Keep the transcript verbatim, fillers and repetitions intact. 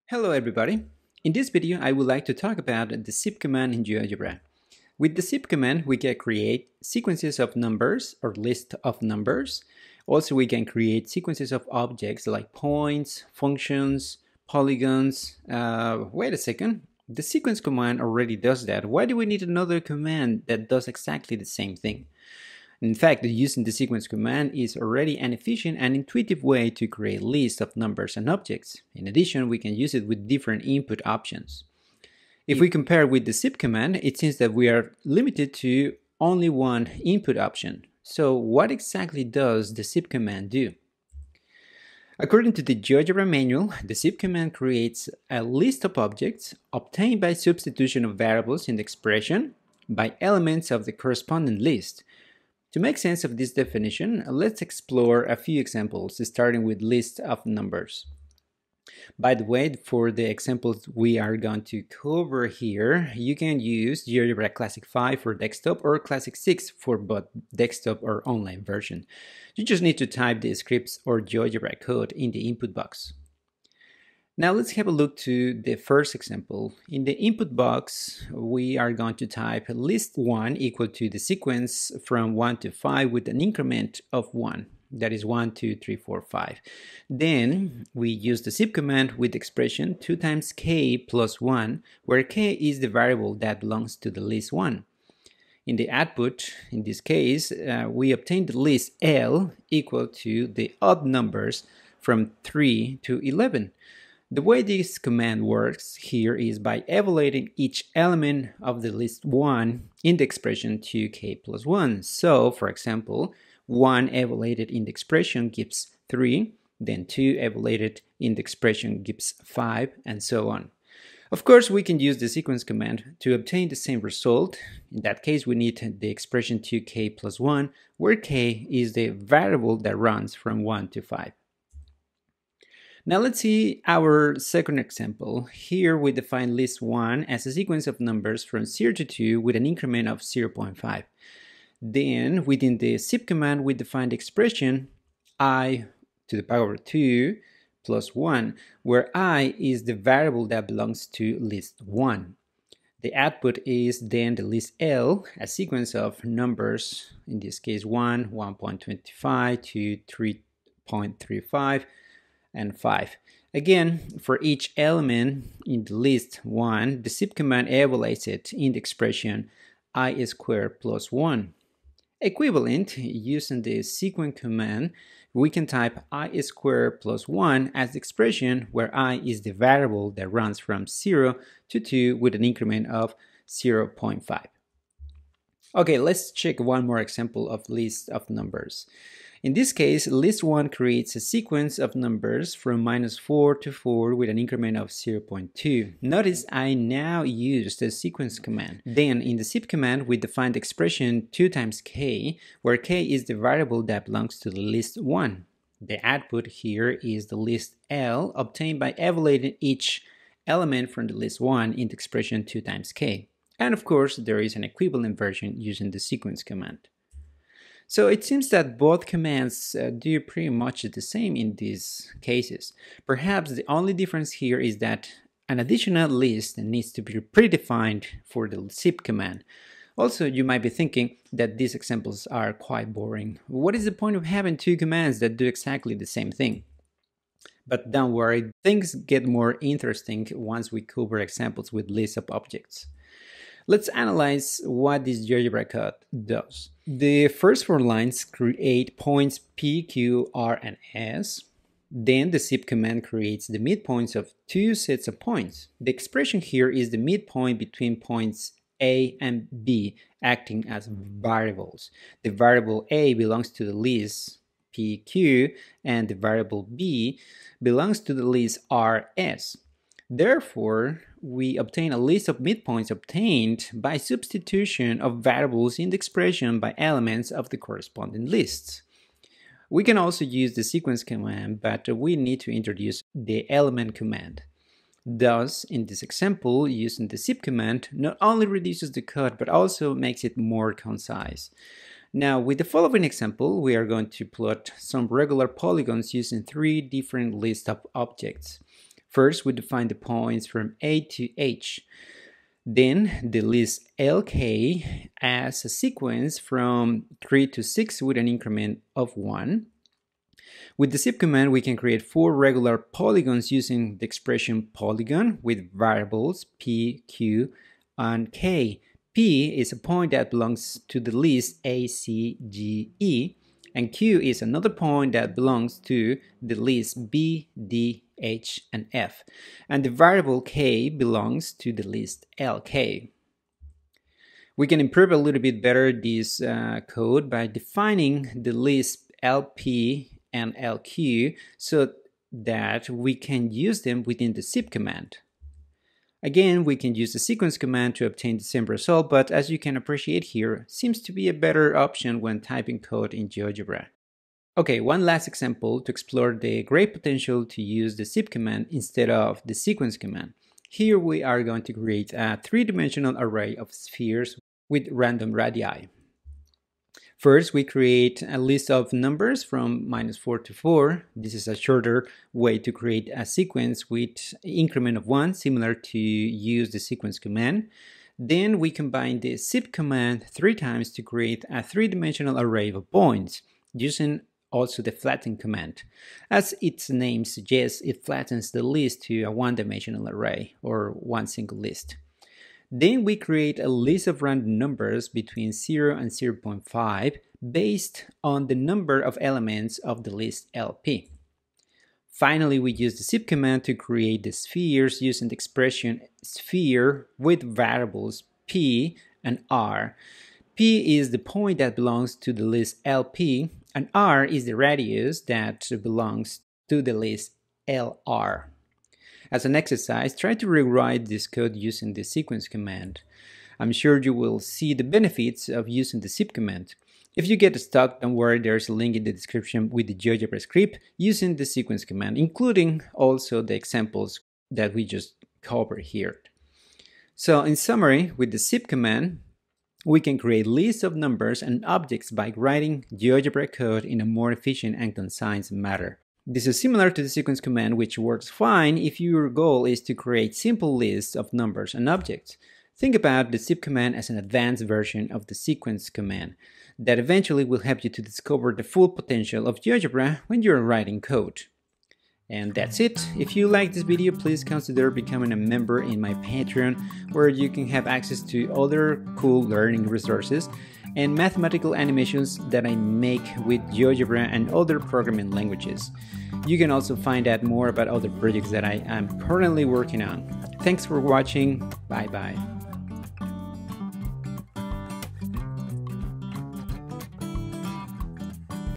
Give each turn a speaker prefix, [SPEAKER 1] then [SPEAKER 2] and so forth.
[SPEAKER 1] Hello everybody! In this video I would like to talk about the zip command in GeoGebra. With the zip command we can create sequences of numbers or list of numbers. Also we can create sequences of objects like points, functions, polygons. Uh, wait a second, the sequence command already does that. Why do we need another command that does exactly the same thing? In fact, using the sequence command is already an efficient and intuitive way to create lists of numbers and objects. In addition, we can use it with different input options. If we compare with the zip command, it seems that we are limited to only one input option. So what exactly does the zip command do? According to the GeoGebra manual, the zip command creates a list of objects obtained by substitution of variables in the expression by elements of the corresponding list. To make sense of this definition, let's explore a few examples, starting with list of numbers. By the way, for the examples we are going to cover here, you can use GeoGebra Classic five for desktop or Classic six for both desktop or online version. You just need to type the scripts or GeoGebra code in the input box. Now let's have a look to the first example. In the input box, we are going to type list one equal to the sequence from one to five with an increment of one. That is one, two, three, four, five. Then we use the zip command with the expression two times k plus one, where k is the variable that belongs to the list one. In the output, in this case, uh, we obtain the list L equal to the odd numbers from three to eleven. The way this command works here is by evaluating each element of the list one in the expression two k plus one. So, for example, one evaluated in the expression gives three, then two evaluated in the expression gives five, and so on. Of course, we can use the sequence command to obtain the same result. In that case, we need the expression two k plus one, where k is the variable that runs from one to five. Now let's see our second example. Here we define list one as a sequence of numbers from zero to two with an increment of zero point five. Then within the zip command we define the expression I to the power of two plus one, where I is the variable that belongs to list one. The output is then the list L, a sequence of numbers, in this case one, one point two five, two, three point three five, and five. Again, for each element in the list one, the zip command evaluates it in the expression I squared plus one. Equivalent, using the sequence command, we can type I squared plus one as the expression where I is the variable that runs from zero to two with an increment of zero point five. Okay, let's check one more example of list of numbers. In this case, list one creates a sequence of numbers from minus four to four with an increment of zero point two. Notice I now use the sequence command. Then in the zip command we define the expression two times k, where k is the variable that belongs to the list one. The output here is the list L obtained by evaluating each element from the list one in the expression two times k. And of course there is an equivalent version using the sequence command. So it seems that both commands uh, do pretty much the same in these cases. Perhaps the only difference here is that an additional list needs to be predefined for the zip command. Also, you might be thinking that these examples are quite boring. What is the point of having two commands that do exactly the same thing? But don't worry, things get more interesting once we cover examples with lists of objects. Let's analyze what this GeoGebra code does. The first four lines create points P, Q, R, and S. Then the zip command creates the midpoints of two sets of points. The expression here is the midpoint between points A and B, acting as variables. The variable A belongs to the list P Q, and the variable B belongs to the list R S. Therefore, we obtain a list of midpoints obtained by substitution of variables in the expression by elements of the corresponding lists. We can also use the sequence command, but we need to introduce the element command. Thus, in this example, using the zip command not only reduces the code, but also makes it more concise. Now, with the following example, we are going to plot some regular polygons using three different lists of objects. First, we define the points from A to H. Then the list L K as a sequence from three to six with an increment of one. With the zip command, we can create four regular polygons using the expression polygon with variables P, Q, and K. P is a point that belongs to the list A, C, G, E, and Q is another point that belongs to the list B, D, H, and F. And the variable K belongs to the list L K. We can improve a little bit better this uh, code by defining the list L P and L Q so that we can use them within the zip command. Again, we can use the sequence command to obtain the same result, but as you can appreciate here, seems to be a better option when typing code in GeoGebra. Okay, one last example to explore the great potential to use the zip command instead of the sequence command. Here we are going to create a three-dimensional array of spheres with random radii. First, we create a list of numbers from minus four to four. This is a shorter way to create a sequence with increment of one, similar to use the sequence command. Then we combine the zip command three times to create a three-dimensional array of points, using also the flatten command. As its name suggests, it flattens the list to a one-dimensional array, or one single list. Then we create a list of random numbers between zero and zero point five based on the number of elements of the list L P. Finally, we use the zip command to create the spheres using the expression sphere with variables P and R. P is the point that belongs to the list L P, and R is the radius that belongs to the list L R. As an exercise, try to rewrite this code using the sequence command. I'm sure you will see the benefits of using the zip command. If you get stuck, don't worry, there's a link in the description with the GeoGebra script using the sequence command, including also the examples that we just covered here. So in summary, with the zip command, we can create lists of numbers and objects by writing GeoGebra code in a more efficient and concise manner. This is similar to the sequence command, which works fine if your goal is to create simple lists of numbers and objects. Think about the zip command as an advanced version of the sequence command that eventually will help you to discover the full potential of GeoGebra when you're writing code. And that's it. If you like this video, please consider becoming a member in my Patreon, where you can have access to other cool learning resources and mathematical animations that I make with GeoGebra and other programming languages. You can also find out more about other projects that I am currently working on. Thanks for watching. Bye bye.